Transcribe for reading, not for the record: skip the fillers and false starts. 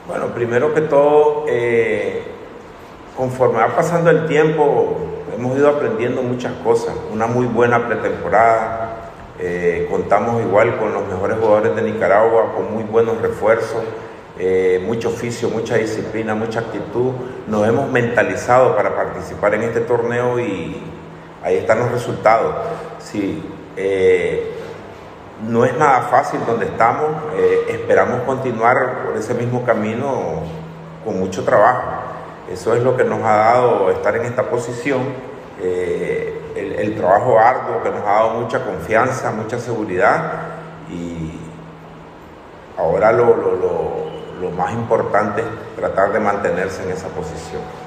Bueno, primero que todo, conforme va pasando el tiempo, hemos ido aprendiendo muchas cosas. Una muy buena pretemporada, contamos igual con los mejores jugadores de Nicaragua, con muy buenos refuerzos, mucho oficio, mucha disciplina, mucha actitud. Nos hemos mentalizado para participar en este torneo y ahí están los resultados. Sí, no es nada fácil donde estamos, esperamos continuar por ese mismo camino con mucho trabajo. Eso es lo que nos ha dado estar en esta posición, el trabajo arduo que nos ha dado mucha confianza, mucha seguridad, y ahora lo más importante es tratar de mantenerse en esa posición.